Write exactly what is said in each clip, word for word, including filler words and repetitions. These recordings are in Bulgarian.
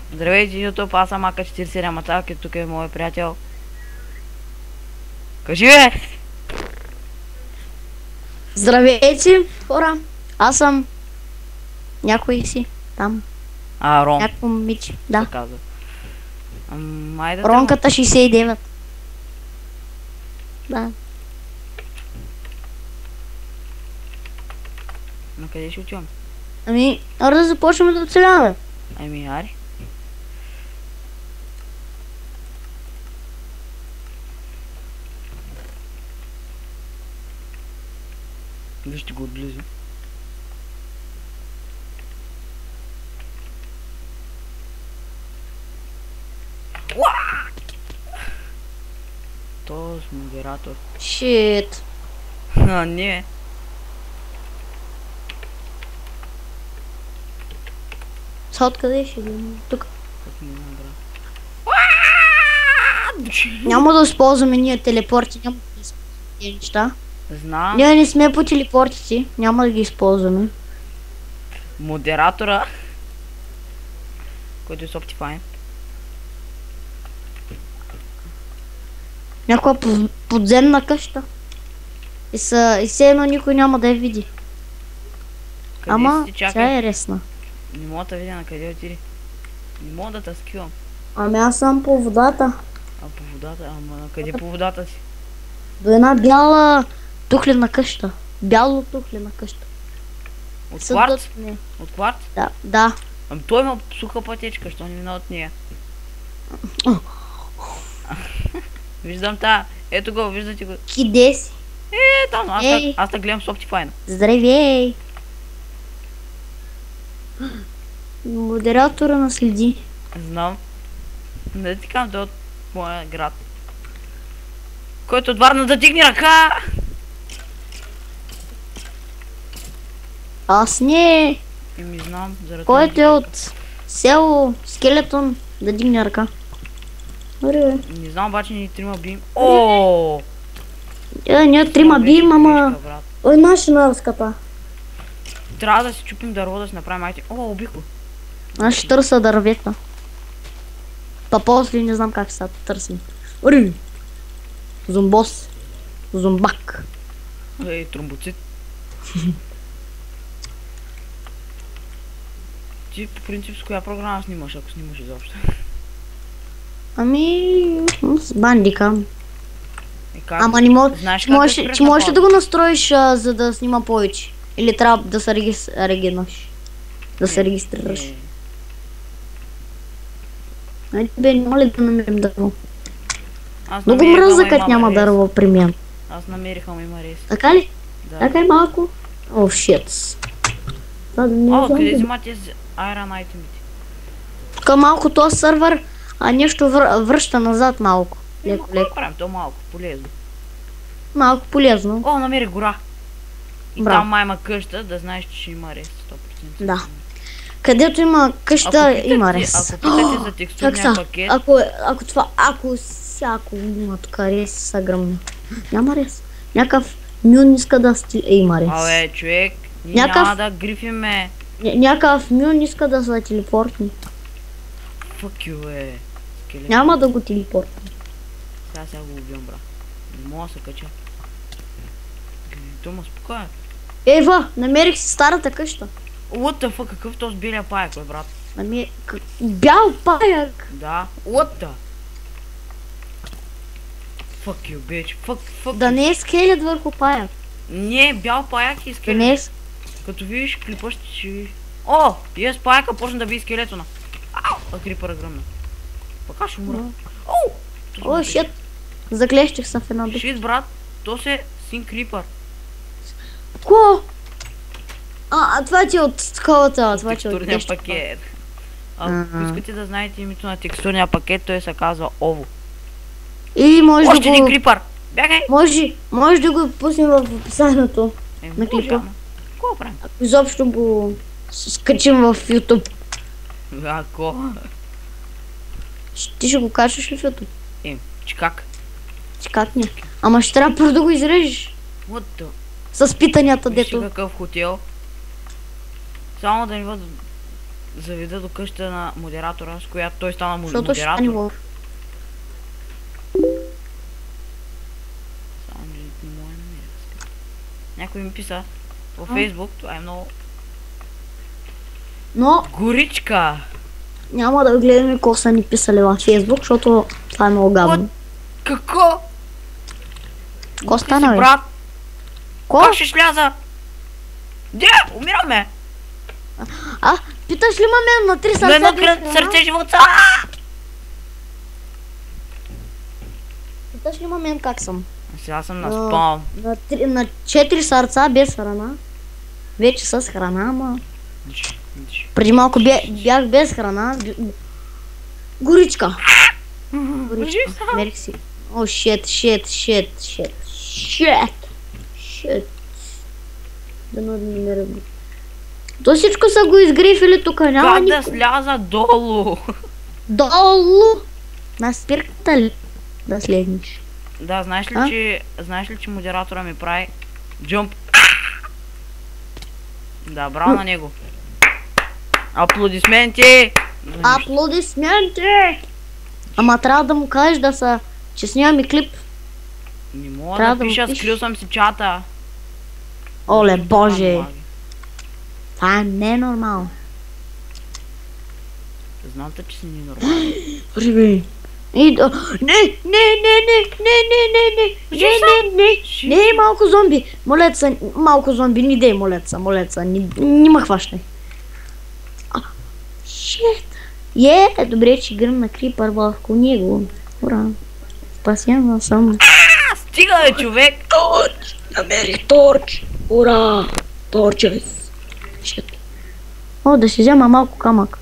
Здравейте, YouTube, аз съм Ака четиридесет и седем Атак и тук е моят приятел. Кажи бе! Здравейте, хора! Аз съм някой си там. А, Рон. Някакво момиче, да. се казва. Ам, айде Ронката шейсет и девет. Да. На къде ще отивам? Ами, ара да започваме да оцеляваме. Ами, ари. Вижте го отблизо. Този модератор. Шит. А, не. Са откъде ще ги? Тук. Как ми набра? Няма да използваме ние телепорти, няма да използваме тези неща. Знам. Ние не сме по телепортите, няма да ги използваме. Модератора, който е с Optifine. Някаква по- подземна къща. И са, и все едно никой няма да я види. Къде Ама, си ти? Чакай. тя е ресна. Не мога да видя на къде отиде. Не мога да те скивам. Ами аз съм по водата. А по водата? Ама на къде по водата си? До една бяла тухлена къща. Бяло тухлена къща. От Съдът кварц? не. От кварц? Да, да. Ами той има суха пътечка, що не мина от нея? Виждам та. Ето го, виждате го. Киде си? Е, там, аз, Ей. аз те гледам с Optifine. Здравей! Модератора наследи. Знам. Не ти казвам, той е от моя град. Който от Варна да дигне ръка! Аз не. И ми знам, заради Който това е не от село Скелетон да дигне ръка. Добре, бе. дигам. Не знам, обаче ни трима бим. О! Е, ние трима бим, ама... Грешка, брат. Ой, наша нарската. Трябва да си чупим дърво, да си направим айти. О, убих го. Аз ще търся дървета. Па после не знам как са търсим. Ори! Зомбос. Зомбак. Ей, тромбоцит. Ти по принцип с коя програма снимаш, ако снимаш изобщо? Ами... с бандикам. И как? Ама не мога... Знаеш Че как можеш, да спреш че на можеш ли пауза? да го настроиш, а, за да снима повече? Или трябва да се регис... регинаш? Да се Не, регистрираш. не. Айде бе, няма ли да намерим дърво? Аз Много намерих, мръза, ама като има няма рез. дърво при мен. Аз намерих, ама има рез. Така ли? Да. Така е малко. О, шит. Това да не О, знам. къде бе. взимат тези Iron айтемите? Тук малко този сървър, а нещо вър... връща назад малко. Ема, Леко, какво леко. правим? То малко, полезно. Малко полезно. О, намерих гора. И Браво. там май има къща, да знаеш, че ще има рез. сто процента. Да. Където има къща, Ако питате- има рез. Ако питате за Как текстурния са? пакет, Ако, ако това, ако всяко има тук рез, са гръмни. Няма рез. Някакъв мюн иска да сти... Е, има рез. абе, човек, ние Някакъв- няма да грифиме. Ня- Някакъв мюн иска да се телепортни. Fuck you, е. Скелет. Няма да го телепортни. Сега сега го убивам, бра. Не мога да се кача. Тома, спокоя. Ева, намерих си старата къща. What the fuck, какъв този белия паяк, бе, брат? Нами... к- Бял паяк. Да. What the? Fuck you, bitch. Fuck, fuck Да you. не е скелет върху паяк. Не, бял паяк и Да скелет. не е... с- Като видиш клипа ще ще видиш. О! Ес паяка почна да би скелетона. Ау! А крипъра гръмна. Пака ще умра. Оу! О, шит. Заклещих се в една душа. Шит, брат. То се син крипър. Ко? А, а това ти е от скалата, това ти е от Текстурния нещо. пакет. Ако Ага. искате да знаете името на текстурния пакет, той се казва Ово. И може Още да един го... крипър! Бягай! Може, може да го пуснем в описанието. Е, на може, клипа. ама. Какво правим? Ако изобщо го с- скачим в YouTube. Ако. Ще- Ти ще го качваш ли в YouTube? Е, че как? Че как не? Ама ще трябва първо да го изрежеш. What the? С питанията, Виж дето. какъв хотел. Само да ни бъдат... заведа до къща на модератора, с която той стана му- Защото ще стане модератор. лов. Само че не мога да намеря. Някой ми писа във Фейсбук, това е много... Но Горичка! няма да гледаме какво са ни писали във Фейсбук, защото това е много гадно. Какво? Какво Ти си стана, бе? брат? Ко? Как ще сляза? Де, умираме! А, питаш ли ме на три На сърца? едно без кръ- храна? сърце живота! Питаш ли ме мен как съм? Сега съм на А. спам. На, три, на четири сърца без храна. Вече с храна, ама... Диш, диш. Преди малко бя, бях без храна. б- Горичка. Горичка. Кажи Мерих си. О, шет, шет, шет, шет, шет, шет. Да не намеря го. То всичко са го изгрифили тук, няма Как да никой. сляза долу? Долу! На спирката ли? Да слезнеш. Да, знаеш ли, А? че... Знаеш ли, че модератора ми прави... Джумп. Да, браво на него. Аплодисменти! Аплодисменти! Ама трябва да му кажеш да са... че снимаме клип. Не мога Трябва да да му пиша, пишеш. скрил съм си чата. Оле, Защо боже! това налага? Това е ненормално. Знам те, че си ненормален. Риби. И да... Не, не, не, не, не, не, не, не, не, не, не, Жив не, малко зомби. Молеца, малко зомби, ни дей, молеца, молеца, ни, ни ма хващай. А, шет. Е, добре, че играм на крипър върху него. Ура. Спасена съм. А, стига бе, човек! Торч! Намери торч! Ура! Торчес! Шет. О, да си взема малко камък.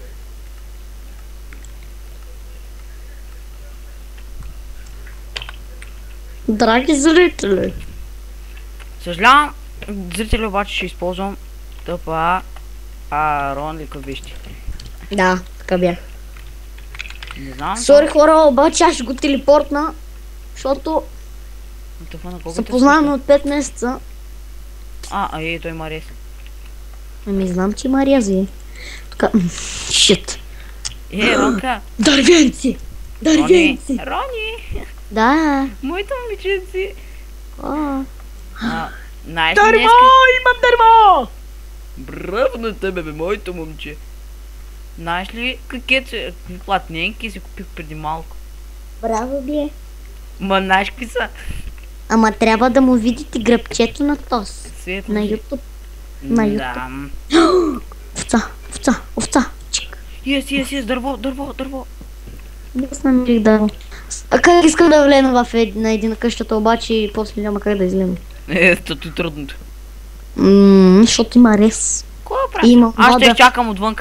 Драги зрители! Съжалявам, зрители обаче ще използвам тъпа Арон ли вижте. Да, така бях. Не знам. Сори хора, обаче аз ще го телепортна, защото Тъпа на колко се познаваме от пет месеца. А, а е, той има рез. Ами знам, че има рези. Така, шит. Е, Ронка! Дървенци! Рони! Дървенци! Рони! Да. Моите момиченци! А. А, знаеш ли Дърво! днеска? Имам дърво! Браво на тебе, бе, моето момче! Знаеш ли какви какви платненки си купих преди малко? Браво бе. Ма, знаеш какви са? Ама трябва да му видите гръбчето на тос. Светло. На YouTube. на Да. Овца, овца, овца. Чик. Yes, yes, yes, дърво, дърво, дърво. Аз намерих дърво. А как искам да влена в ед... на един къщата, обаче и после няма как да излема. Е, тото трудното. Ммм, защото има рез. Какво да правя? Има Аз ще вода. чакам отвън.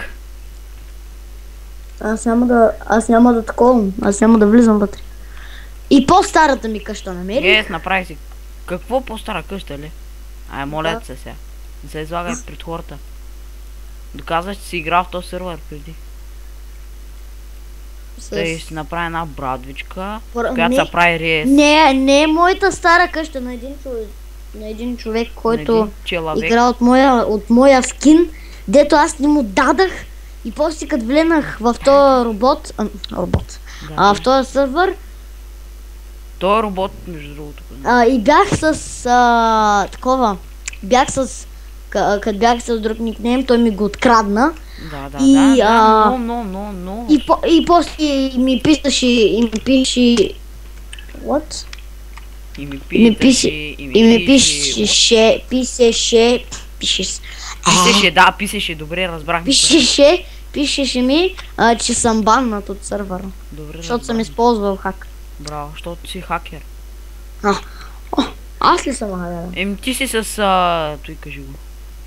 Аз няма да, аз няма да таковам, аз няма да влизам вътре. И по-старата ми къща намери. Ес, направи си. Какво по-стара къща, ли? Ай, моля се сега. Не се излагай пред хората. Доказваш, че си играл в този сервер преди. С... Тъй ще си направи една брадвичка, Пора- която не. се прави рез. Не, не е моята стара къща на един човек, на един човек, който Един человек. игра от моя, от моя скин, дето аз не му дадах и после като влезнах в този робот, а, робот, Да, а, да. в този сервер, Той е робот, между другото. а, и бях с а, такова, бях с, като бях с друг никнейм, той ми го открадна. Да, да, И, да, да, а, но, но, но, но. И, по, и после ми писаше, и ми пише... What? И ми И ми пише, пише, и ми пишеше, писеше, пишеше, Писеше, да, писеше, добре, разбрахме. се. пишеше, пишеше ми, а, че съм баннат от сървъра, Добре, защото съм разбрахме. използвал хак. Браво, защото си хакер. А, о, аз ли съм хакер? Еми ти си с... А... Той кажи го.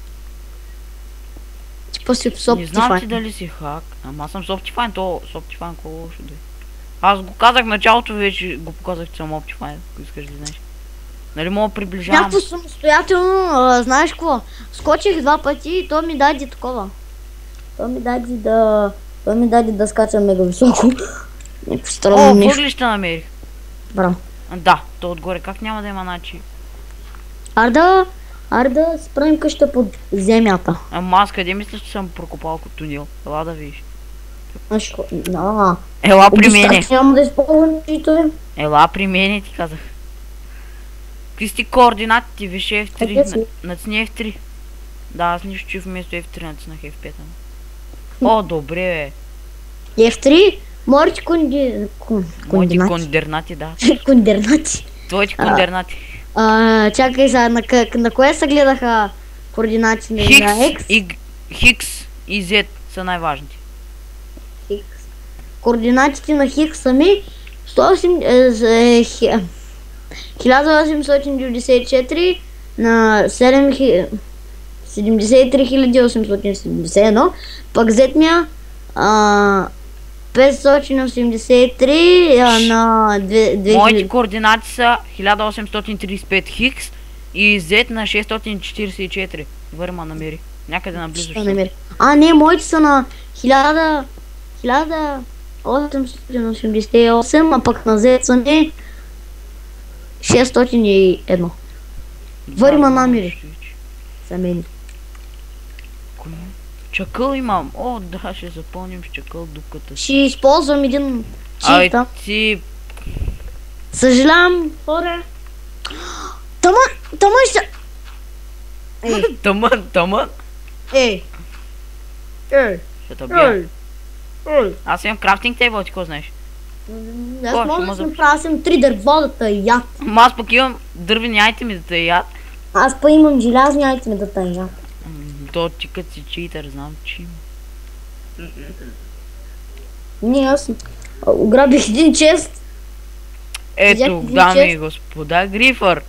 Ти после с Не знам ти Optifine. дали си хак. Ама аз съм с Optifine, то с Optifine какво лошо да е. Аз го казах в началото, вече го показах, че съм Optifine, ако искаш да знаеш. Нали мога да приближавам? Някакво самостоятелно, а, знаеш какво? Скочих два пъти и то ми даде такова. То ми даде да... То ми даде да скачам мега високо. Някакво странно О, нещо. въглища намерих. Браво. А, да, то отгоре как няма да има начин? Арда, Аре да справим къща под земята. Ама аз къде мислиш, че съм прокопал като тунел? Ела да видиш. Аш, да. Ела при мене. Няма да използвам читове. Ела при мене, ти казах. Какви сте координатите? Виж Еф три. Къде си? Нацни Еф три. Да, аз нищо, че вместо Еф три нацнах Еф пет. О, добре бе. Еф три? Моите конди... кон- Моите конденати. кондернати, да. Кондернати. Твоите А. кондернати. А, чакай сега, на, къ- на кое се гледаха координати на Хикс на X? и, Г- Хикс и Z са най-важните. Хикс. Координатите на Хикс са ми сто осем, е, з- е, хи- хиляда осемстотин деветдесет и четири на седем хи- седемдесет и три хиляди осемстотин седемдесет и едно, пък Z ми а, петстотин осемдесет и три а, на две- две Моите хиляди. координати са хиляда осемстотин тридесет и пет Хикс и Z на шестстотин четиридесет и четири. Върма намери. Някъде наблизо Ще ще са. намеря. А, не, моите са на хиляда осемстотин осемдесет и осем, а пък на Z са ми шестстотин и едно. Върма намери. За мен. Кой? Чакъл имам. О, да, ще запълним с чакъл дупката си. Ще използвам един Ай, чифта. ти... Съжалявам, хора. Тама, тама ще... Ей, Тъмън, тъмън. ей. Ей, Ще те бия. ей. Ей. Аз имам крафтинг тейбъл, ти какво знаеш? Аз Кой, мога ще да му съм правя съм три дърво да те яд. Ама аз пък имам дървени айтеми да те яд. Аз па имам желязни айтеми да те яд. М, То ти като си читър, знам, че има. Не, аз а, ограбих един чест. Ето, Видях един дами и чест. господа, Грифър.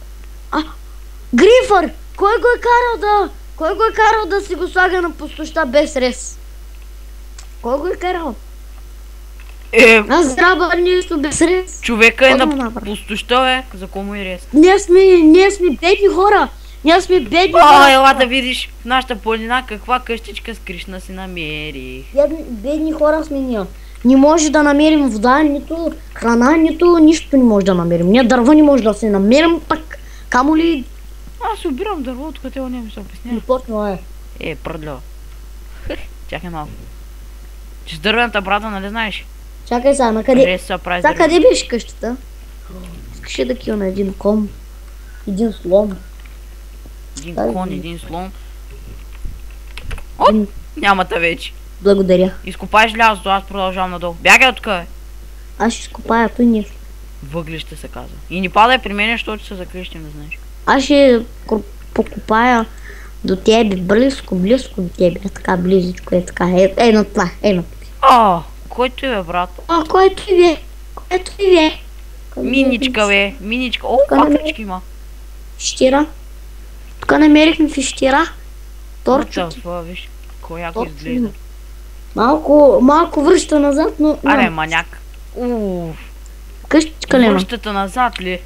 Грифър! Кой го е карал да... Кой го е карал да си го слага на пустоща без рез? Кой го е карал? Е, Аз граба нещо без рез. човека е Какво да на му направя? пустоща, е. За кому и рез? Ние сме, ние сме бедни хора. Ние сме бедни О, хора. ела да видиш в нашата планина каква къщичка с кришна си намерих. Бедни, бедни хора сме ние. Не може да намерим вода, нито храна, нито нищо не може да намерим. Ние дърва не може да се намерим, пък камо ли Аз обирам дърво, откъде не ми се обясня. не почва е. Е, пръдло. Чакай малко. Че с дървената брата, нали знаеш? Чакай сега, на къде? Рез се прави с Сега дървен. къде беше къщата? Искаше да кил на един кон, един слон. Един Дай кон, ми. един слон. Оп, Един- няма та вече. Благодаря. Изкопай желязото, аз продължавам надолу. Бягай от тук, бе. Аз ще скопая той нещо. Въглище се казва. И не падай при мен, защото се закрещим, не знаеш. Аз ще кор- покопая до тебе, близко, близко до тебе. Е така, близичко, е така. Е, е на това, е на това. О, който е, брат? А, който и вие? Който и вие? Миничка, бе. Миничка. О, Тук намерих- паклички има. Фищира. Тук намерихме фищира. Торчо. Това, виж. Кой яко Торчо изглежда. има. Малко, малко връща назад, но... Аре, няма. маняк. Уф. Къщичка ли има? Връщата назад ли?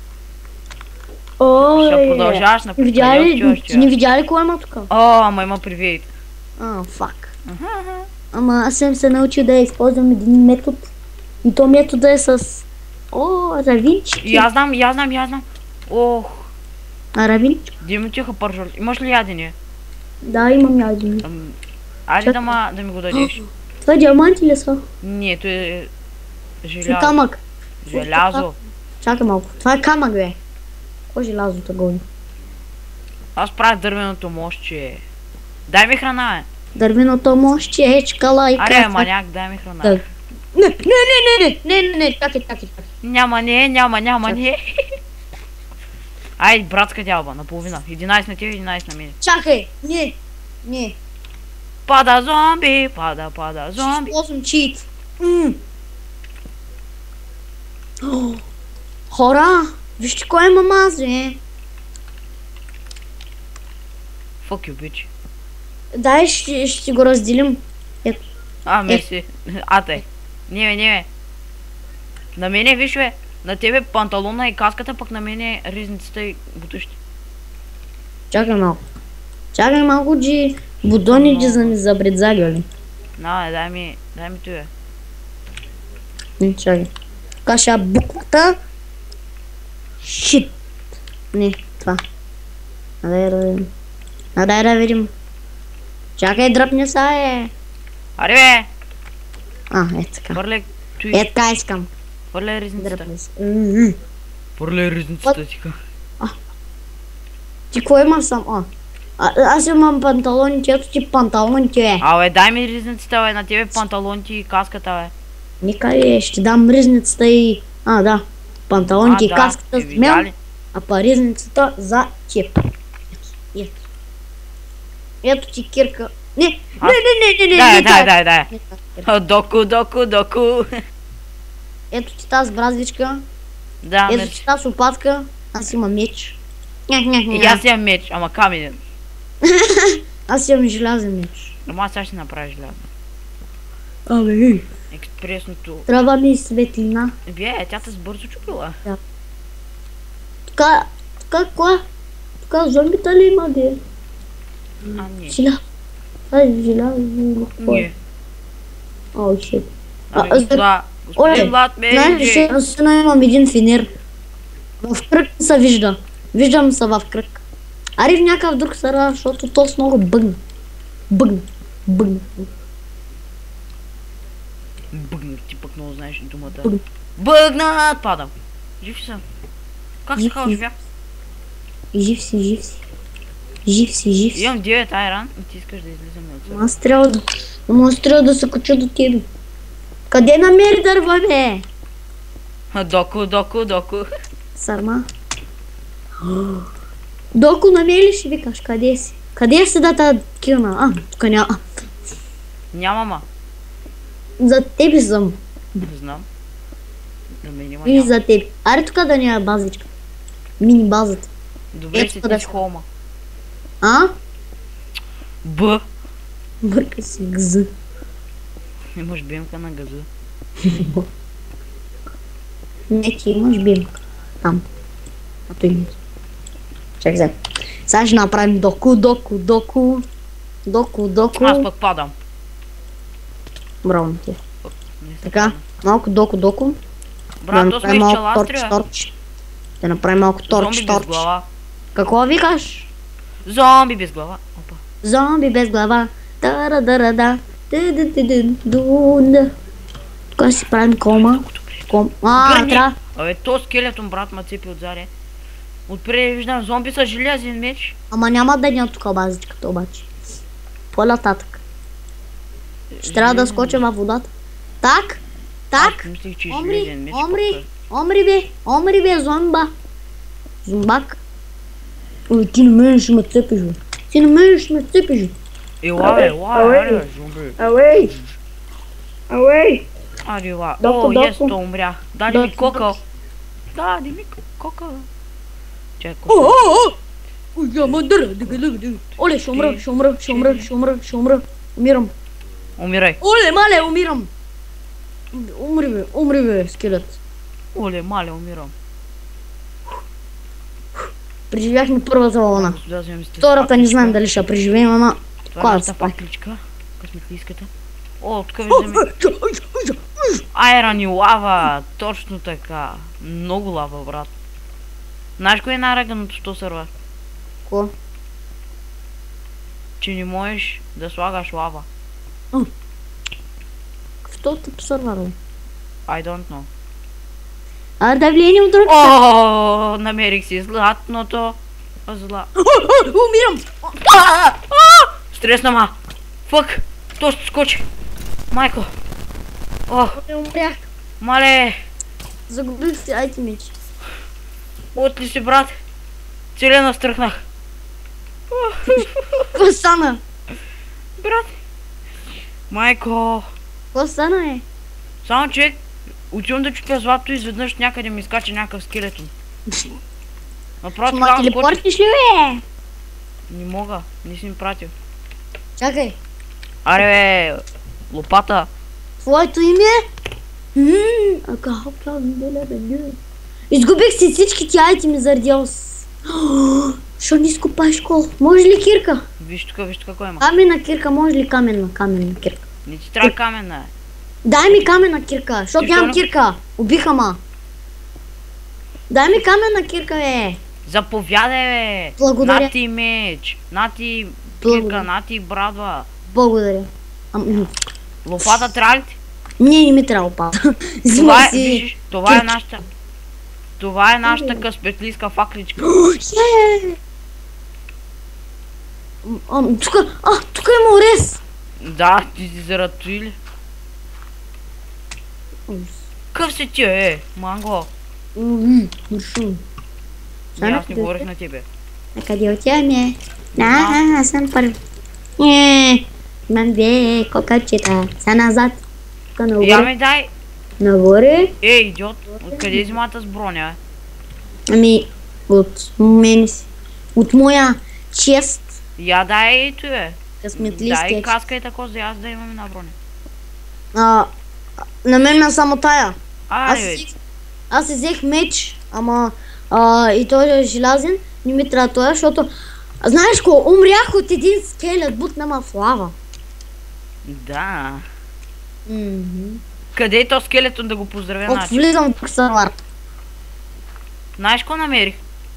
Ой, Ще продължаваш на не видя къде ли, отиваш, ти че? не видя ли кой има тук? О, ама има привид. А, фак. Ама аз съм се научил да използвам един метод. И то метода е с... О, равинчики. И аз знам, и аз знам, и аз знам. Ох, А, равинчики? Димитиха пържоли. Имаш ли ядене? Да, имам ядени. Ам, Айде да, ма, да ми го дадеш. Това диаманти ли са? Не, то е Това е желязо. камък. Желязо. Чакай малко. Това е камък, бе. Кой желязото гони? Аз правя дървеното мощче. Дай ми храна, бе. Дървеното мощче е чкала и Аре, каца. маняк, дай ми храна. Так. Не, не, не, не, не, не, не, не, чакай, чакай, чакай. Няма не, няма, няма Чакай. не. Ай, братска дялба, наполовина. единайсет на тебе, единайсет на мен. Чакай, не, не. Пада зомби, пада, пада Ще зомби. използвам чит. М. О, Хора, вижте кой има аз, бе. Fuck you, bitch. Дай, ще, ще си го разделим. Ето. А, мерси. А, те. Не, бе, не, бе. На мене, виж, бе. На тебе панталона и каската, пък на мене ризницата и бутушки. Чакай малко. Чакай малко, че будони ги за ни забредзагали. На, бе, дай ми, дай ми това. Не, чакай. Каша буквата. Шит. Не, това. Адай да видим. Адай да видим. Чакай, дръпни са, е. Аре бе! А, е така. Хвърляй той. Е така искам. Хвърляй ризницата. Дръпни се. М-м. Хвърляй ризницата ти ка. Ти кой има сам? А, а аз имам панталоните, ето ти панталоните, е. Абе, дай ми ризницата, бе, на тебе панталоните и каската, бе. Никъде, ще дам ризницата и... А, да. Панталоните и да, каската е, с видя мен, ли? а паризницата за теб. Ето. Ето ти кирка. Не, не, Аз- не, не, не, не, Дай, не, дай, тази- дай, дай. не тази кирка. А, Доку, доку, доку. Ето ти тази бразвичка, Да, ето меч. ти тази лопатка, аз имам меч. Нях, нях, И нях. аз имам меч, ама каменен. Аз имам желязен меч. Ама аз сега ще направя желязно. Абе, Експресното. трябва ми светлина. Вие, тя те с бързо чупила. Така, така, кога? Така, зомбита ли има, де? А, не. Желя. Ай, желязо. Не. О, шит. Абе, А, господа, Оле, господин Влад знаеш ли, Меджи. ще аз сега имам един финер. В кръг се вижда. Виждам се в кръг. Ари в някакъв друг сървър, защото то с много бъгна. Бъгна. Бъгна. Бъгнат, ти пък много знаеш думата. Бъгна. Бъгнат! Падам. Жив съм. Как се Жив казва си. живя? Жив си, жив си. Жив си, жив си. Имам девет айран и ти искаш да излизаме от това. Аз трябва да... Ама аз трябва да се кача до тебе. Къде намери дърва, бе? Доку, доку, доку. Сарма. Доко намери ли ще викаш? Къде си? Къде си да та килна? А, тук няма. Няма ма. За тебе съм. Не знам. На мен има Виж няма. за теб. Аре тук да няма базичка. Мини базата. Добре Ето си да ти с са. холма. А? Б. Бърка си гз. Имаш бемка на газа. Не, ти имаш бимка. Там. А той не. Чакай сега. Сега ще направим доку, доку, доку. Доку, доку. Аз пък падам. Браво на ти. Не се Така, падам. малко доку, доку. Брат, то сме направим малко торч, изчеластрия. торч. Да направим малко торч, Зомби без торч. глава. Какво викаш? Зомби без глава. Опа. Зомби без глава. Тара дара да. Дун. Тук си правим кома. Много добре. Ком. А, Гърни. трябва. Абе, то скелетон, брат, ма цепи отзаде. Отпред виждам зомби с желязен меч. Ама няма да няма тук базичката обаче. По-нататък. Ще трябва да скочим във водата. Так. Так. Аз мислих, че Омри, железен меч. омри, омри бе, омри бе, зомба. Зомбак. Ой, ти на мен ще ме цепиш, бе. Ти на мен ще ме цепиш, бе. Ела, бе, ела, Ауей. ела, зомби. Ауей. Ауей. Ари, ела. Доко, О, доко. ес, то умря. Даде ми Доко, кокъл. Даде ми кокъл. Чакай, О, кокъл. о, о. Ой, я ма дъра, дъга, дъга, дъга. Оле, ще умра, ще умра, ще умра, ще умра, ще умра. Умирам. Умирай. Оле, мале, умирам. Умри, бе, умри, бе, скелет. Оле, мале, умирам. Преживяхме първата вълна. Господа, вземем си Втората не знаем дали ще преживеем, ама... Това е Кой нашата да спа? пакличка. Късметлийската. О, тук виждаме айран и лава. Точно така. Много лава, брат. Знаеш кое е най-раганото в този сервер? Ко? Че не можеш да слагаш лава. Какво те посървара? I don't know. А, давление от друг. О, намерих си златното. Зла. Умирам! А, а, Стресна ма. Фък. То ще скочи. Майко. О, Не умрях. мале. Загубих си айтемич. От ли си, брат? Целия настръхнах. Какво стана? Брат. Майко. Какво стана, е? Само че отивам да чупя злато и изведнъж някъде ми скача някакъв скелетон. Направо Ма така скочи. телепортиш ли, бе? Не мога, не си ми пратил. Чакай. Аре бе, лопата. Твоето име? Ммм, а какво правим, беле, бе, не. Изгубих си всички ти айтеми заради ос. Що не изкопаеш кол? Може ли кирка? Виж тук, виж тук кой има. Каменна кирка, може ли каменна? Каменна кирка. Не ти трябва камена, е. Дай ми каменна кирка, защото Ти нямам що не- кирка. Убиха ма. Дай ми каменна кирка, бе. Заповядай, бе! Благодаря. На ти меч, на ти Благодаря. кирка, на ти брадва. Благодаря. Ам, Лопата трябва ли ти? не, не ми трябва опада. Това Взимай е, си... виждаш, това е кирки. нашата... Това е нашата късметлийска факличка. Е! Ам, тука, а, тука има орез. Да, ти си заратуи ли? Къв си ти, е, манго? Мм, мършум. Не, аз не говорих на тебе. А къде отиваме? Да, аз съм първи. Не, имам две кокачета. Са назад. Тука Я нагоре. ми дай. Нагоре. Е, идиот, откъде взимата с броня, е? Ами, от мен си. От моя чест. Я дай ето, е. Дай Късметлийския чест. каска и тако, за аз да имаме на броня. А, на мен ме само тая. Аз, Аре, бе. си- аз си взех меч, ама а, и той е желязен, не ми трябва това, защото знаеш ко, умрях от един скелет, бутна ма в лава. Да. Мгм. Къде е то скелетон да го поздравя, От значи? влизам в сървар. Знаеш какво намерих?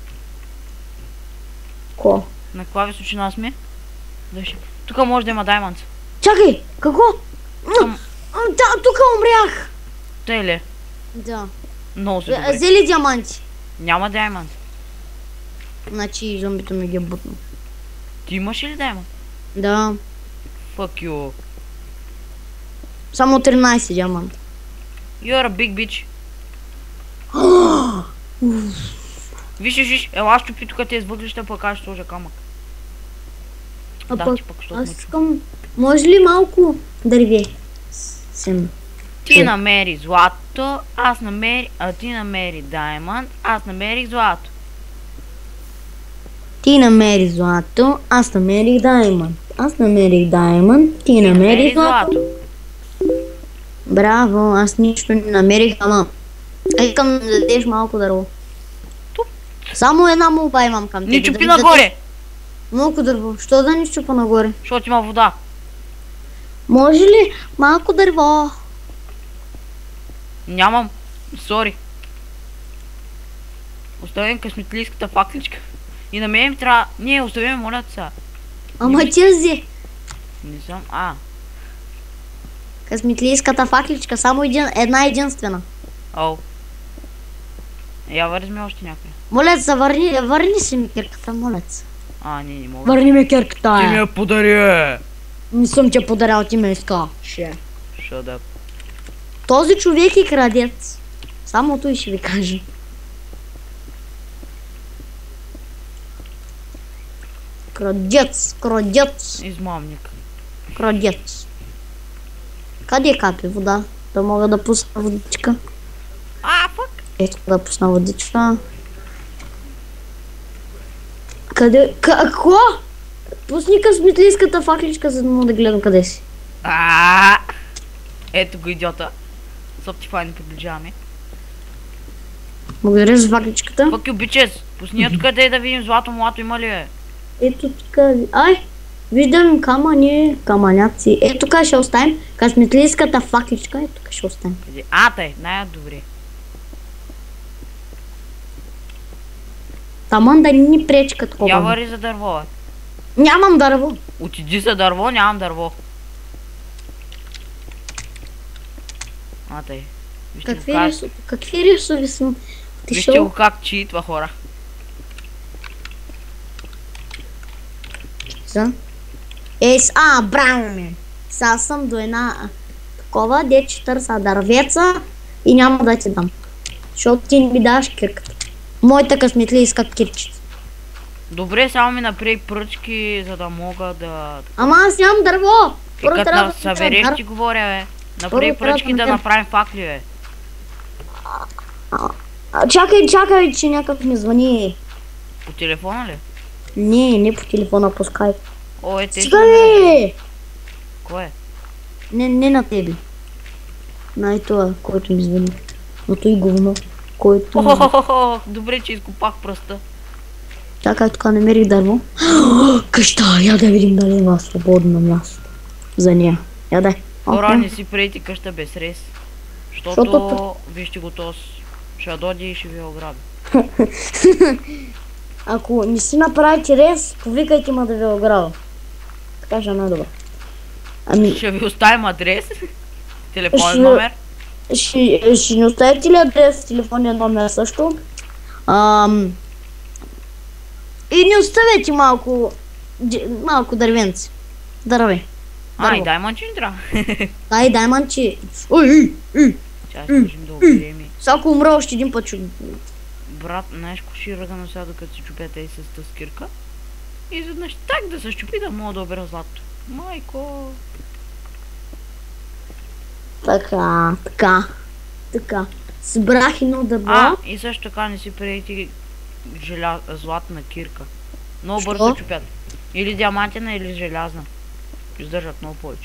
Ко? На каква височина сме? Да ще... Тук може да има даймонд. Чакай, какво? Към- М, Да, тук умрях. Тъй ли? Да. Много се Е, добре. Взели диаманти. Няма даймонд. Значи зомбито ми ги е бутнал. Ти имаш ли даймонд? Да. Fuck you. Само тринайсет диаманта. You're a big bitch. Виж, виж, виж, ела щупи тук тези въглища, пък аз ще сложа камък. А Да, пък, ти пък, защото аз ме чу. искам, може ли малко дърве? Сем. Ти намери злато, аз намери... А ти намери даймонд, аз намерих злато. Ти намери злато, аз намерих даймонд. Аз намерих даймонд, ти намери злато. Браво, аз нищо не намерих, ама искам да ми дадеш малко дърво. Туп. Само една молба имам към тебе. Не да чупи ми нагоре, дадеш малко дърво. Що да не чупа нагоре? защото има вода. Може ли малко дърво? Нямам. Сори. Оставим късметлийската факличка. И на мен ми трябва... Не, оставим, моля те сега. Ама ти я взе. Не съм... А. Късметлийската факличка, само един, една единствена. Ау. Я вързме още някъде. Моля се, върни, върни си ми кирката, моля се. А, не, не мога. Върни ми кирката. Ти ми я подари! Не съм те подарял, ти ме иска. Ше. Shut up. Този човек е крадец. Само той ще ви каже. Крадец, крадец, Измамник. крадец. Къде капи вода? Да мога да пусна водичка. А, фак! Ето да пусна водичка. Къде? Какво? Пусни късметлийската факличка, за да мога да гледам къде си. А. Ето го идиота. С Optifine приближаваме. Благодаря за факличката. Fuck you bitches. Пусни я тук къде да видим злато млато има ли е. Ето тук. Ай! Виждам камъни, камъняци. Ето тук ще оставим късметлийската факличка. Ето тук ще оставим. Къде? А, тъй, най-добре. Таман да ни пречи като Я хубаво. вари за дърво, бе. Нямам дърво. Отиди за дърво, нямам дърво. А, тъй. Вижте го Какви, как... рису... Какви рисови съм? Ти Вижте шо? го как читва, хора. За? Ес, а, браво ми. Сега съм до една а, такова, де че търса дървеца и няма да ти дам. Защото ти не ми даваш кирката. Моята късметлийска кирчица. Добре, само ми направи пръчки, за да мога да... Ама аз нямам дърво. И Първо като трябва на да събереш направя ти говоря, бе. Направи Първо трябва пръчки да да направя- направим факли, бе. А, чакай, чакай, че някак ми звъни. По телефона ли? Не, не по телефона, по скайп. О, е, те Стига ще... ли? Кой е? Не, не на тебе. На това, който ми звъни. Но той говно, който... Охохохо, добре, че изкопах пръста. Чакай, тук намерих дърво. Къща, я да видим дали има свободно място. За нея. Я дай. Хора, не си прети къща без рез. Защото, Защото- вижте го тос. Ще дойде и ще ви ограби. Ако не си направите рез, повикайте ма да ви ограва. Така ще е най-добре. Ами... Ще ви оставим адрес, телефонен Ще- номер. Ще, ще ни оставите ли адрес, телефонния номер също? Ам... И ни оставете малко... дж- малко дървенци. Дърве. Ай, Дърво. дай манче ни трябва. Дай, дай манче. Ой, ой, ой. Чай ще кажем да обидем и... Всяко умра още един път. ще- Брат, знаеш ко ще ръга на сега, докато си чупете и с тъскирка? И изведнъж так да се щупи да мога да обера злато. Майко... Така, така, така. Събрах едно дърво. А, и също така не си приети желя... златна кирка. Много бързо Що? се чупят. Или диамантина, или желязна. Издържат много повече.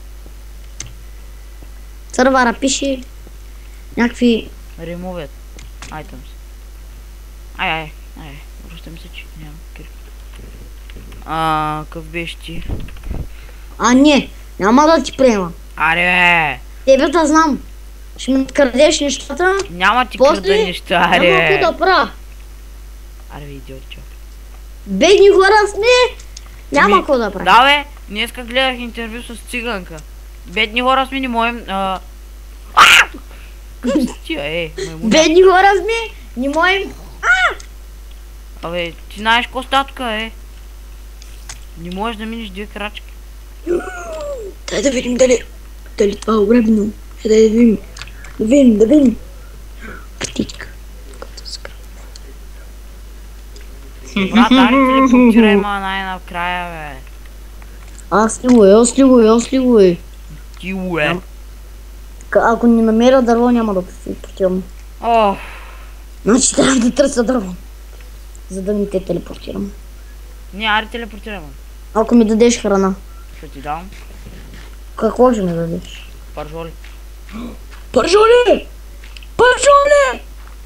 Сървара пише някакви... Remove items. Ай, ай, ай, връщам се, че нямам кирка. А, къв беше ти? А, не, няма да ти приема. Аре, бе! Тебе да знам. Ще ми открадеш нещата. Няма ти После крада неща, няма аре! какво да правя. Аре, бе, идиотчо. Бедни хора сме. Няма Ми, какво да правя. Да, бе, днеска гледах интервю с циганка. Бедни хора сме, не можем... А... Къв си тия, е, маймуна. Бедни хора сме. Не можем. Абе, ти знаеш ко статка, е. Не можеш да минеш две крачки. Дай да видим дали... Дали това е ограбено. Е, дай да видим. Да видим, да видим. Птичка. Като скра. Брат, али телепортирай ма най-накрая, бе. Аз ли го е, аз ли го е, аз ли го е. Ти уе. К- Ако не намеря дърво, няма да телепортирам. О, Значи трябва да търся дърво. За да не те телепортирам. не, аре телепортирай ма. Ако ми дадеш храна. Ще ти дам. Какво ще ми дадеш? Пържоли. Пържоли! Пържоли!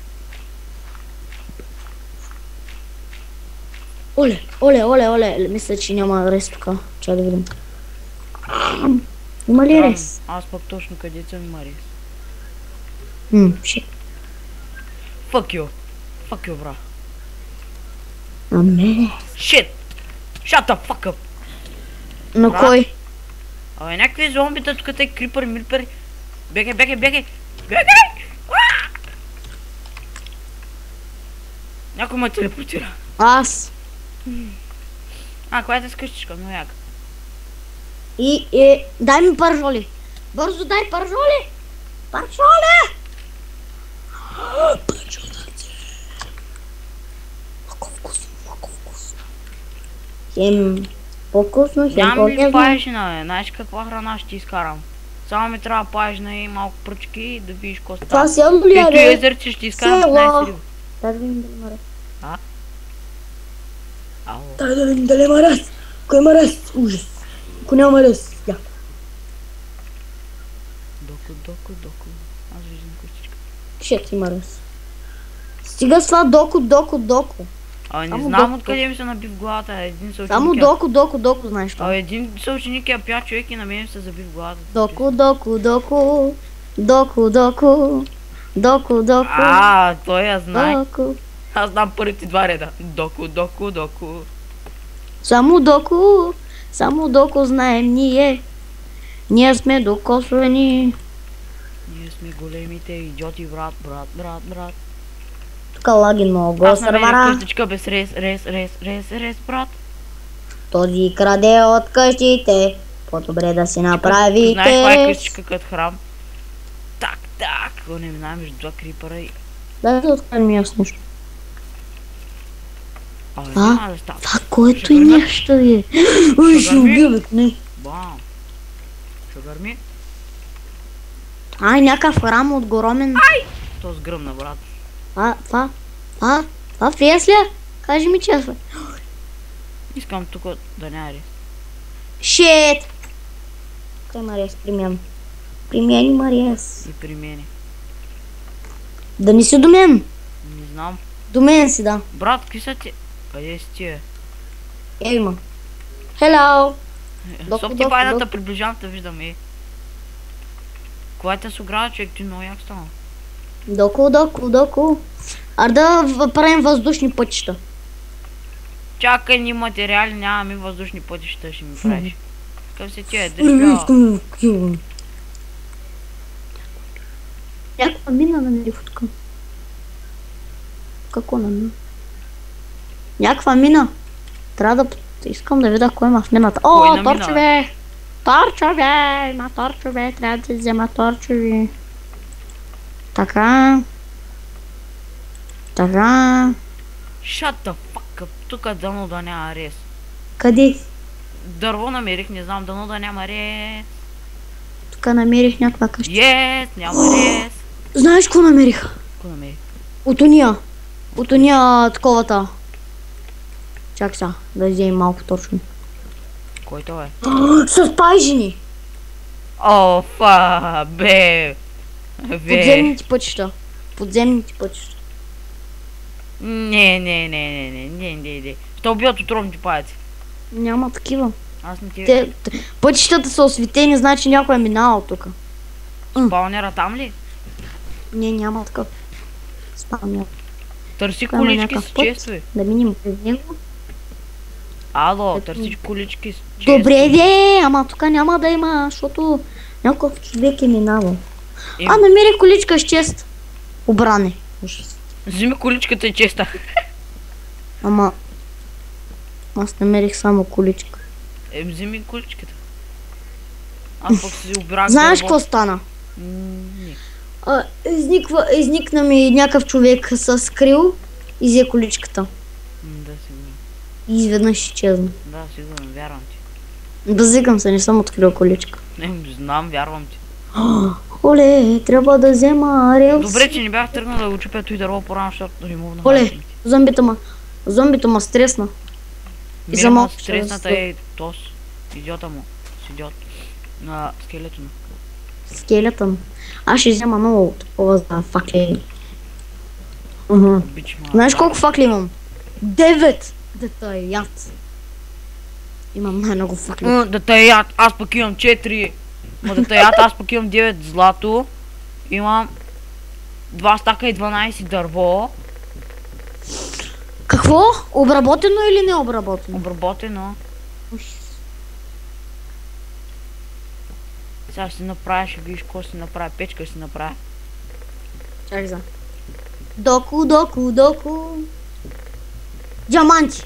Оле, оле, оле, оле. Мисля, че няма рез тук. Чай да видим. Има ли Там, рез? аз пък точно къде съм има рез. Ммм, шит. Fuck you. Fuck you, бра. Аме. Shit. Shut the fuck up. На Брат. кой? Абе, някакви зомбита тук те крипър, милпър. Бегай, бегай, бегай. Бегай! А! Някой ме телепортира. Аз. А, коя е тази къщичка? Но яка. И, е, дай ми пържоли. Бързо дай пържоли. Пържоли! Пържоли. Много вкусно, много вкусно. Хем по-вкусно, хем Нямам ли по-гезно. паежина, бе? Знаеш каква храна ще ти изкарам? Само ми трябва паежна и малко пръчки и да видиш какво става. Това село ли е, Ето бе? езерче ще изкарам Село. петнайсет риба. Дай да видим дали има рез. Ало. Дай да видим дали има рез. Ако има рез, ужас. Ако няма рез, я. Доку, доку, доку. Аз виждам къщичка. Шет има рез. Стига с това доку, доку, доку. А не Само знам доку. откъде ми се наби в главата. Един съученик. Само я- доку, доку, доку, знаеш А това. един съученик я пя човек и на мен ми се заби в главата. Доку, доку, доку. Доку, доку. Доку, доку. А, той я знае. Доку. Аз знам първите два реда. Доку, доку, доку. Само доку. Само доку знаем ние. Ние сме докосвени. Ние сме големите идиоти, брат, брат, брат, брат. Тук лаги много Аз намерих сървара. къщичка без рез, рез, рез, рез, рез, брат. Този краде от къщите. По-добре да си направите. Знаеш каква е къщичка като храм? Так, так. Го не минава между два крипъра и... Дай да открием и аз нещо. Абе, А? няма да става. Това, което Ще и гърми? нещо е. Ой, ще гърми? убия, бе, не. Бам. Ще гърми? Ай, някакъв храм от огромен. То сгръмна, брат. А, това, това, това фриес ли е? Кажи ми честно. Искам тук да няма рез. Шит! Кой има рез при мен? При мен има рез. И при мене. Да не си до мен. Не знам. До мен си, да. Брат, какви са ти? Къде си ти, е? Е, има. Hello! Доку, Соп ти доку, байната доку. приближавам те виждам, е. Кога те се ограда, човек, ти много як стана. Доку, доку, доку. Ар да в- правим въздушни пътища. Чакай, ни материали, нямаме въздушни пътища, ще ми правиш. Какъв се ти е, дърпя. Някаква мина намери футка. Какво намери? Някаква мина. Трябва да... Искам да видя кой има в мината. О, торчове! Торчове! Има торчове, трябва да взема торчове. Така. Така. Shut the fuck up. Тук дано да няма рез. Къде? Дърво намерих, не знам, дано да няма рез. Тук намерих някаква къща. Yes, няма рез. Знаеш какво намерих? Какво намерих? От уния. От уния таковата. Чакай сега, да вземем малко точно. Кой това е? С пайжени! О, фа, бе. Бе. Подземните пътища. Подземните пътища. Не, не, не, не, не, не, не, не. Ще убият отровните паяци. Няма такива. Аз не ти... Те, пътищата са осветени, значи някой е минал тук. Спалнера там ли? Не, няма такъв. Спалнер. Търси колички с честове. Да минем пред него. Ало, Ето. търсиш колички с честове. Добре, де, ама тук няма да има, защото някакъв човек е минавал. Е. А, намерих количка с чест. Обране. Вземи количката и честа. Ама... Аз намерих само количка. Е, вземи количката. Аз пък си обрах. Знаеш какво стана? Не. А, изниква, изникна ми някакъв човек с крил и взе количката. Да, сигурно. И изведнъж изчезна. Да, сигурно, вярвам ти. Базикам се, не съм открил количка. Не, знам, вярвам ти. Оле, трябва да взема релс. Добре, че не бях тръгнал да го чупя той дърво по-рано, защото не мога да Оле, махам. зомбито ма, зомбито ма стресна. И за Мирема малко ще стресната да е тос. Идиота му. С идиот. На скелето му. скелета му. Аз ще взема много такова за факли. Мгм. Обичам. Знаеш колко факли имам? Девет! Дета е яд. Имам най-много факли. М, Да те яд, аз пък имам четири. Ма да те яд, аз пък имам девет злато. Имам два стака и дванайсет дърво. Какво? Обработено или не обработено? Обработено. Сега ще си направя, ще видиш какво ще си направя. Печка ще си направя. Чакай за. Доку, доку, доку. Диаманти.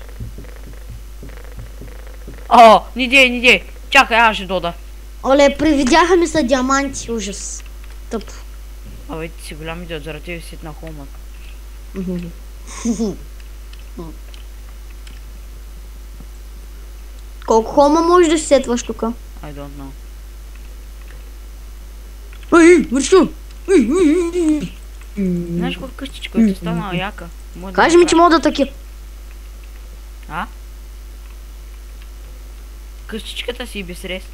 О, не дей, не дей. Чакай, аз ще дода. Оле, привидяха ми са диаманти. Ужас. Тъпо. Абе, ти си голям идиот, заради тебе си на холмът. Колко хома можеш да си сетваш тука? I don't know. Ей, вършо! Знаеш какво къщичка ти стана яка? Може да Кажи ми, направя. че мога да таки. А? Къщичката си без рез.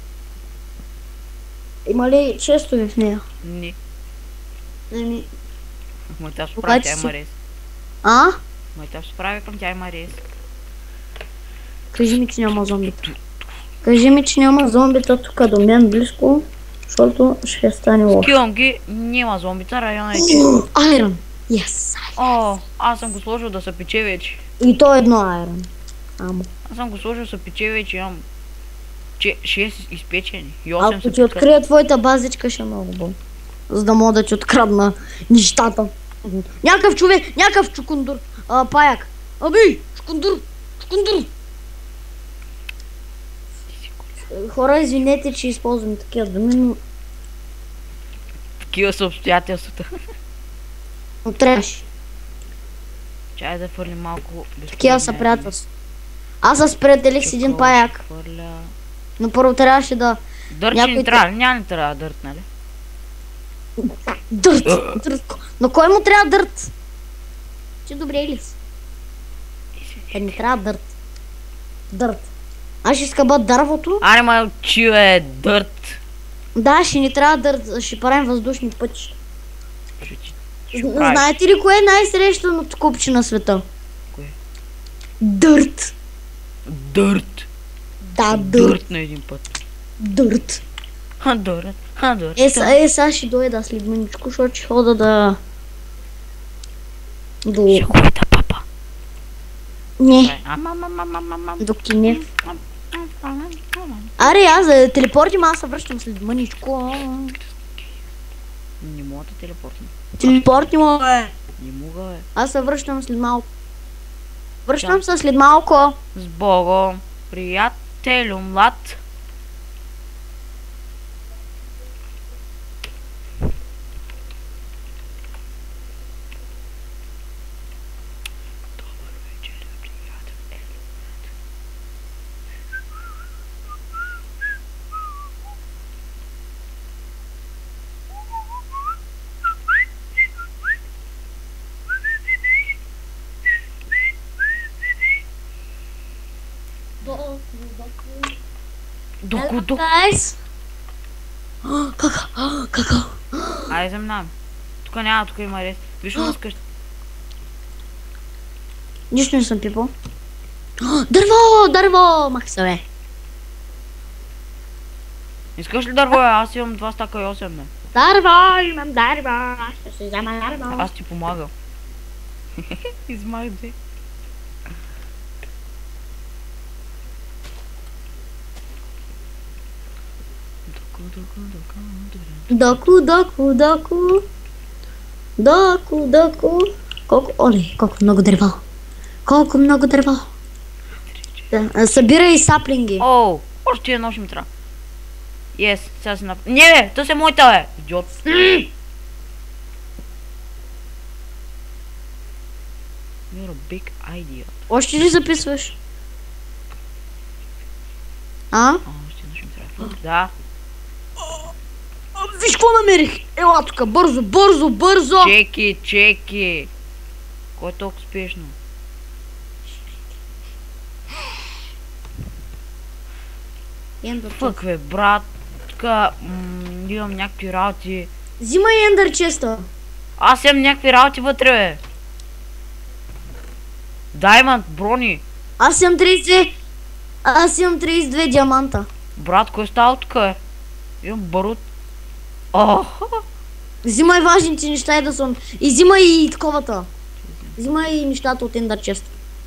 Има ли честове в нея? Не. Еми, Мой тя се Обаче прави, тя си- има рез. а? Мой тя се прави към тя има рез. Кажи ми, че няма зомбита. Кажи ми, че няма зомбита тук до мен близко, защото ще стане лошо. Килам ги, няма зомбита, района е чист. Айрон! Yes! О, аз съм го сложил да се пече вече. И то едно айрон. Амо. Аз съм го сложил да се пече вече, имам че- шест изпечени и осем Ако са ти пекат. открия твоята базичка, ще е много болно. За да мога да ти открадна нещата. Някакъв човек, някакъв чукундур. А, паяк. Аби, чукундур, чукундур. Хора, извинете, че използвам такива думи, но Такива са обстоятелствата. но трябваше. Чай да фърлим малко. Такива са приятелства. Аз се сприятелих с един паяк, Хвърля... но първо трябваше да... Дърт Някой ще ни те- трябва, няма ни трябва дърт, нали? Дърт! Дърт! На кой му трябва дърт? Ти добре ли си? Е, не трябва дърт. Дърт. Аз ще скъба дървото. Аре, ма чи е дърт. Да, ще ни трябва дърт. Ще правим въздушни пътища. Ще ти- ще правиш. Знаете ли кое е най-срещаното купче на света? Кое? Дърт. Дърт. Да, дърт. Дърт на един път. Дърт. Ха, дърт. Ха, дърт. Е, са, е, сега ще дойда след мъничко, защото ще хода да... До... Ще хода, папа. Не, Ам, ам, ам, ам, ам, ам, ам. докато не. Ам, ам, ам, ам, ам. Аре, аз за телепорти, ма аз се връщам след мъничко. Не мога да телепортна. Телепорти му, бе. Не мога, бе. Аз се връщам след малко. Връщам се след малко. С Богом, приятелю млад. Добър вечер, приятел. Доку, доку. Guys. Кака, кака. Айде заминаваме. Тук няма, тук има рез. Виж му скъща. Нищо не съм пипал. Дърво, дърво, мах се, бе. Искаш ли дърво, бе? Аз имам два стака и осем, бе. Дърво, имам дърво. Аз ще си взема дърво. Аз ти помагам. Измах две. Доку, доку, доку, Доку, доку. доку, доку. Доку, доку. Колко, оле, колко много дърво. Колко много дърво. Да, събирай саплинги. Оу, още едно ще ми трябва. Yes, сега си направя. Не, бе, то се моята, бе. Идиот. You're a big idiot. Още ли записваш? А? А, още едно ще ми трябва. Да. Виж какво намерих! Ела тук, бързо, бързо, бързо! Чеки, чеки. Кой е толкова спешно? Ендър Фък, бе, брат. Тука имам някакви работи. Взимай ендър честа. Аз имам някакви работи вътре, бе. Даймонд, брони. Аз имам тридесет и две. Аз имам тридесет и две диаманта. Брат, кой става тук, бе? Имам барут. Ох! Взимай важните неща и да съм. И взимай и таковата. Взимай и нещата от ендър честа.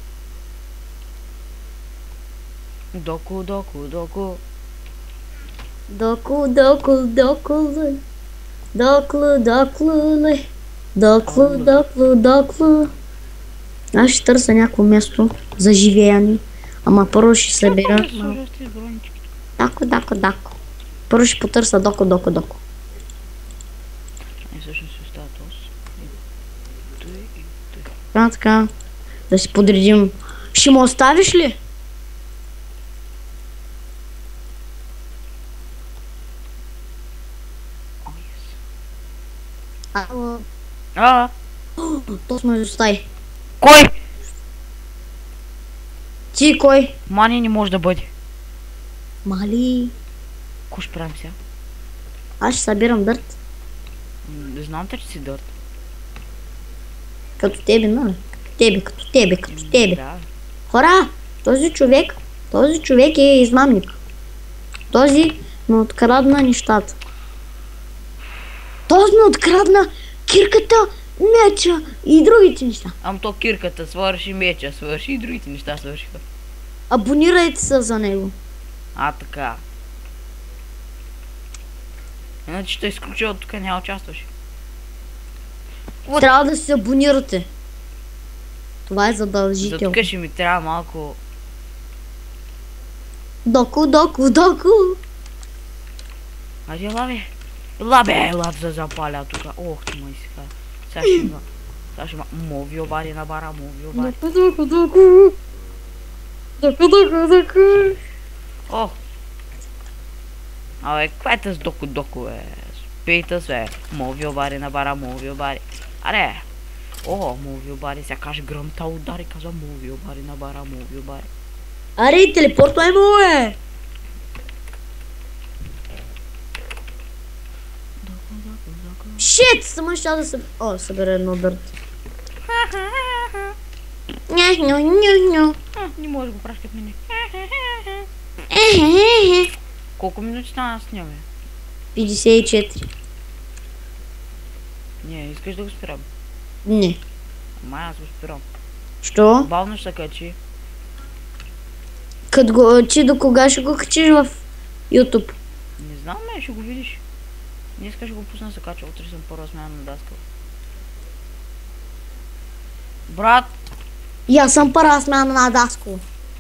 Доку, доку, доку. Доку, доку, доку, ле. Доклу, доклу, ле. Доклу, доклу, доклу. Аз ще търся някакво място за живеяне. Ама първо ще събера. Дако, дако, дако. Първо ще потърся доко, доко, доко. Ай, всъщност си остава този. И той, и той. Така, така. Да си подредим. Ще му оставиш ли? О, yes. Ало. А, То сме изостави. кой? Ти кой? Мани не може да бъде. Мали. Ко ще правим сега? Аз ще събирам дърт. М, Не знам те, че си дърт. Като тебе, нали? Като тебе, като тебе, като тебе. Да. Хора, този човек, този човек е измамник. Този ме открадна нещата. Този ме открадна кирката, меча и другите неща. Ам то кирката свърши, меча свърши и другите неща свършиха. Абонирайте се за него. А, така. Иначе ще изключи от тук, няма участваш. Вот. Трябва да се абонирате. Това е За задължително. тук ще ми трябва малко... Доку, доку, доку. Айде, ела бе. Ела бе, ела да запаля тук. Ох, ти май сега. Сега ще има. Сега ще има. Мови обади на бара, мови обади. Доку, доку, доку. Доку, доку, доку. О! Абе, кое е с доку-доку, бе? Спейте се, мови обади на бара, мови обади. Аре! О, мови обади, сега каже гръмта удари, казва мови обади на бара, мови обади. Аре, телепортой му е! Шит! Само ще да се... О, събера едно дърт. Ня, ню, ню, ню. А, не може да го праш като мене. Ехе, Колко минути стана с нея, бе? петдесет и четири. Не, искаш да го спирам. Не. Ама аз го спирам. Що? Бавно ще се качи. Кът го, ти до кога ще го качиш в YouTube? Не знам, не, ще го видиш. Днес ще го пусна се кача, утре съм първа смяна на даскал. Брат! И аз съм първа смяна на Даскал.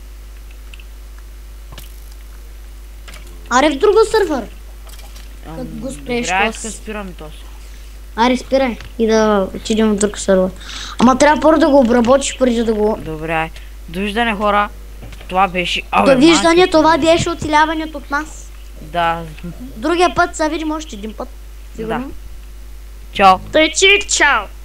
Аре в друго сървър. Като го спреш Добре, този. иска спирам този. Аре спирай и да отидем в друг сървър. Ама трябва първо да го обработиш преди да го... Добре, довиждане хора. Това беше... Абе, Довиждане, майка ти. това беше оцеляването от нас. Да. Другия път се видим още един път. Сигурно. Чао. Тъй че, чао!